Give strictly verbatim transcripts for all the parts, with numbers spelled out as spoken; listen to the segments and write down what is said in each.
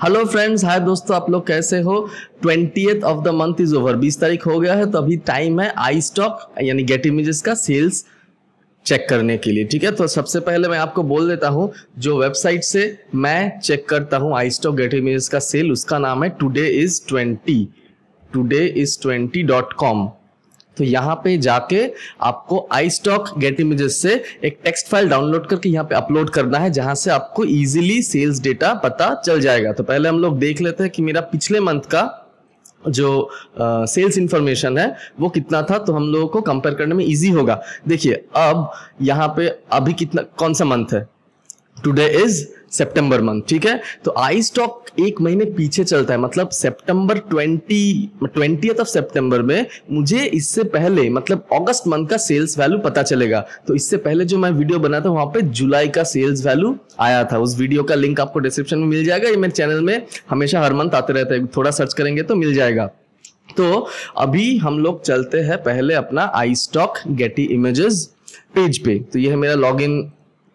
Hello friends, हाय दोस्तों, आप लोग कैसे हो। Twentieth of the month is over, बीस तारीख हो गया है, तो अभी टाइम है आई स्टॉक यानी गेट इमेजेस का सेल्स चेक करने के लिए। ठीक है, तो सबसे पहले मैं आपको बोल देता हूं जो वेबसाइट से मैं चेक करता हूं आई स्टॉक गेट इमेजेस का सेल, उसका नाम है today is twenty today is twenty dot com. तो यहाँ पे जाके आपको आई स्टॉक गेट इमेजेस से एक टेक्स्ट फाइल डाउनलोड करके यहाँ पे अपलोड करना है, जहां से आपको इजीली सेल्स डेटा पता चल जाएगा। तो पहले हम लोग देख लेते हैं कि मेरा पिछले मंथ का जो सेल्स uh, इंफॉर्मेशन है वो कितना था, तो हम लोगों को कंपेयर करने में इजी होगा। देखिए अब यहाँ पे अभी कितना, कौन सा मंथ है, टुडे इज सितंबर मंथ। ठीक है, तो आई स्टॉक एक महीने पीछे चलता है, मतलब सितंबर ट्वेंटी ट्वेंटिएथ ऑफ सितंबर में मुझे इससे पहले मतलब अगस्त मंथ का सेल्स वैल्यू पता चलेगा। तो इससे पहले जो मैं वीडियो बना था वहां पे जुलाई का सेल्स वैल्यू आया था, उस वीडियो का लिंक आपको डिस्क्रिप्शन में मिल जाएगा। ये मेरे चैनल में हमेशा हर मंथ आते रहता है, थोड़ा सर्च करेंगे तो मिल जाएगा। तो अभी हम लोग चलते हैं पहले अपना iStock Getty Images page पे। तो ये है मेरा लॉग इन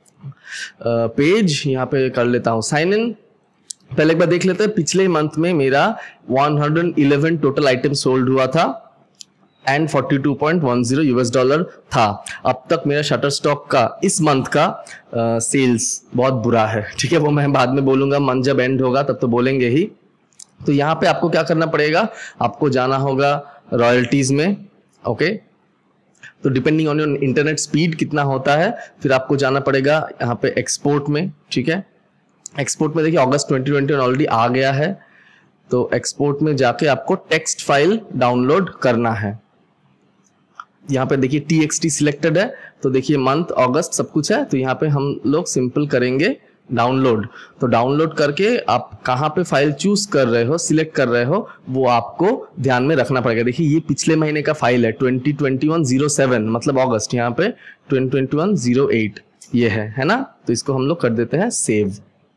पेज, यहाँ पे कर लेता हूँ साइन इन। पहले एक बार देख लेते हैं, पिछले मंथ में मेरा एक सौ ग्यारह टोटल आइटम सोल्ड हुआ था एंड बयालीस पॉइंट दस यूएस डॉलर था। अब तक मेरा शटर स्टॉक का इस मंथ का सेल्स uh, बहुत बुरा है। ठीक है, वो मैं बाद में बोलूंगा, मंथ जब एंड होगा तब तो बोलेंगे ही। तो यहाँ पे आपको क्या करना पड़ेगा, आपको जाना होगा रॉयल्टीज में। ओके, तो depending on your internet speed कितना होता है, फिर आपको जाना पड़ेगा यहाँ पे एक्सपोर्ट में। ठीक है, एक्सपोर्ट में देखिए अगस्त ट्वेंटी ट्वेंटी ऑलरेडी आ गया है, तो एक्सपोर्ट में जाके आपको टेक्स्ट फाइल डाउनलोड करना है। यहाँ पे देखिए टीएक्सटी सिलेक्टेड है, तो देखिए मंथ अगस्त सब कुछ है, तो यहाँ पे हम लोग सिंपल करेंगे डाउनलोड। तो डाउनलोड करके आप कहाँ पे फाइल चूज कर रहे हो, सिलेक्ट कर रहे हो, वो आपको ध्यान में रखना पड़ेगा। देखिए ये पिछले महीने का फाइल है twenty twenty one zero seven, मतलब अगस्त, यहाँ पे twenty twenty one zero eight ये है है ना। तो इसको हम लोग कर देते हैं सेव,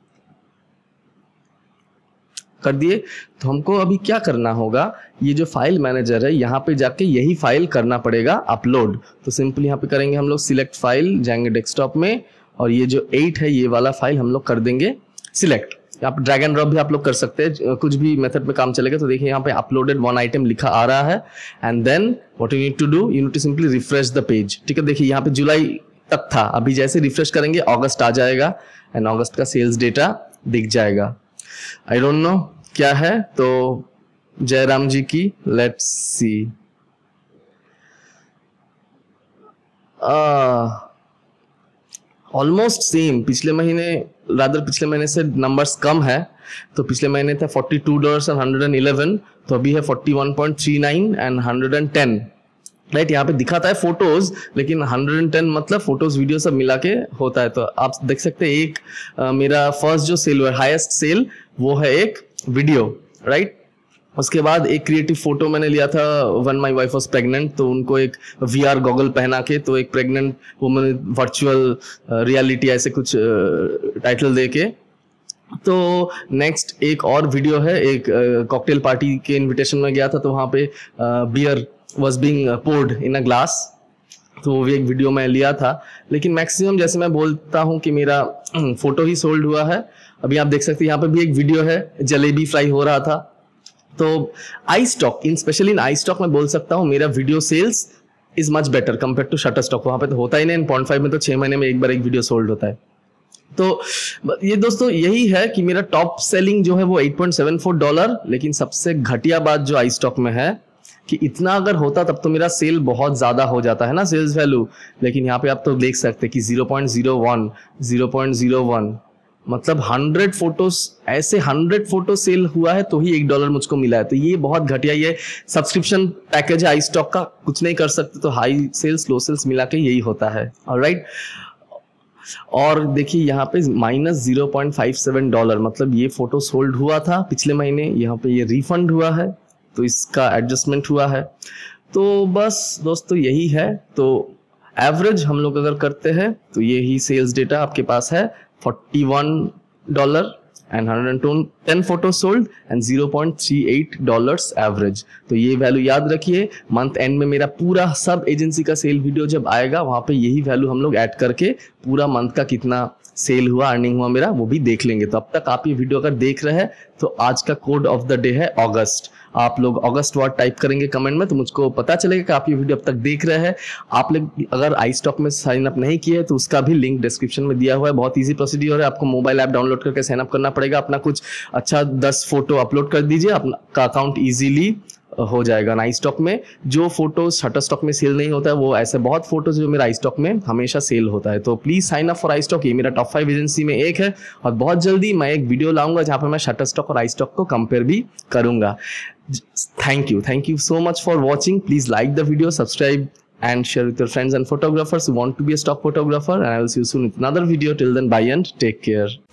कर दिए। तो हमको अभी क्या करना होगा, ये जो फाइल मैनेजर है यहाँ पे जाके यही फाइल करना पड़ेगा अपलोड। तो सिंपल यहाँ पे करेंगे हम लोग सिलेक्ट फाइल, जाएंगे डेस्कटॉप में, और ये जो एट है ये वाला फाइल हम लोग कर देंगे सिलेक्ट। आप ड्रैग एंड ड्रॉप भी आप लोग कर सकते हैं, कुछ भी मेथड में काम चलेगा। तो देखिए यहाँ पे अपलोडेड वन आइटम लिखा आ रहा है, and then what you need to do, you need to simply refresh the page. ठीक है, देखिए यहाँ पे जुलाई तक था, अभी जैसे रिफ्रेश करेंगे अगस्त आ जाएगा एंड अगस्त का सेल्स डेटा दिख जाएगा। आई डोंट नो क्या है, तो जयराम जी की लेट्स सी, ऑलमोस्ट सेम। पिछले महीने रादर पिछले महीने से नंबर्स कम है, तो पिछले महीने था forty two dollars and hundred eleven, तो अभी है forty one point three nine and hundred ten. Right, यहाँ पे दिखाता है फोटोज, लेकिन हंड्रेड टेन मतलब फोटोज वीडियो सब मिला के होता है। तो आप देख सकते हैं एक आ, मेरा फर्स्ट जो सेल हुआ, हाईएस्ट सेल, वो है एक वीडियो। राइट, उसके बाद एक क्रिएटिव फोटो मैंने लिया था when my wife was pregnant, तो उनको एक वीआर गॉगल पहना के, तो एक प्रेग्नेंट वुमन वर्चुअल रियलिटी ऐसे कुछ टाइटल दे के। तो नेक्स्ट एक और वीडियो है, एक कॉकटेल पार्टी के इनविटेशन में गया था, तो वहाँ पे beer was being poured in a glass, तो वो भी एक वीडियो मैं लिया था। लेकिन मैक्सिमम जैसे मैं बोलता हूँ कि मेरा फोटो ही सोल्ड हुआ है। अभी आप देख सकते हैं यहाँ पे भी एक वीडियो है, जलेबी फ्राई हो रहा था। तो iStock in specially in iStock मैं बोल सकता हूँ मेरा video sales is much better compare to Shutterstock. वहां पे तो होता ही नहीं, पॉइंट फाइव में तो छह महीने में एक बार एक वीडियो सोल्ड होता है। तो ये दोस्तों यही है कि मेरा टॉप सेलिंग जो है वो eight point seven four dollar. लेकिन सबसे घटिया बात जो आई स्टॉक में है कि इतना अगर होता तब तो मेरा सेल बहुत ज्यादा हो जाता है ना, सेल्स वैल्यू। लेकिन यहाँ पे आप तो देख सकते हैं कि zero point zero one zero point zero one, मतलब हंड्रेड फोटोज, ऐसे हंड्रेड फोटो सेल हुआ है तो ही एक डॉलर मुझको मिला है। तो ये बहुत घटिया, ये सब्सक्रिप्शन पैकेज है आई स्टॉक का, कुछ नहीं कर सकते। तो हाई सेल्स लो सेल्स मिला के यही होता है। ऑलराइट, और देखिए यहाँ पे minus zero point five seven dollar, मतलब ये फोटो सोल्ड हुआ था पिछले महीने, यहाँ पे ये रिफंड हुआ है, तो इसका एडजस्टमेंट हुआ है। तो बस दोस्तों यही है। तो एवरेज हम लोग अगर करते हैं तो यही सेल्स डेटा आपके पास है, forty one dollar and hundred ten photo sold and zero point three eight dollars average. तो ये वैल्यू याद रखिए। मंथ एंड में मेरा पूरा सब एजेंसी का सेल वीडियो जब आएगा, वहां पे यही वैल्यू हम लोग ऐड करके पूरा मंथ का कितना सेल हुआ, अर्निंग हुआ मेरा, वो भी देख लेंगे। तो अब तक आप ये वीडियो अगर देख रहे हैं तो आज का कोड ऑफ द डे है अगस्त। आप लोग अगस्त वर्ड टाइप करेंगे कमेंट में तो मुझको पता चलेगा कि आप ये वीडियो अब तक देख रहे हैं। आप लोग अगर आई स्टॉक में साइन अप नहीं किए तो उसका भी लिंक डिस्क्रिप्शन में दिया हुआ है। बहुत ईजी प्रोसीड्यूर है, आपको मोबाइल ऐप डाउनलोड करके साइन अप करना पड़ेगा। अपना कुछ अच्छा दस फोटो अपलोड कर दीजिए, आपका अकाउंट ईजिली हो जाएगा ना। आई स्टॉक में जो फोटोज शटर स्टॉक में सेल नहीं होता है वो ऐसे बहुत फोटोज जो मेरा आई स्टॉक में हमेशा सेल होता है। तो please sign up for iStock, ये मेरा टॉप फाइव एजेंसी में एक है और बहुत जल्दी मैं एक वीडियो लाऊंगा जहां पर मैं शटर स्टॉक और आई स्टॉक को कंपेयर भी करूंगा। Thank you thank you so much for watching. Please like the video, subscribe and share with your friends and photographers who want to be a stock photographer, and I will see you soon with another video. Till then, bye and take care.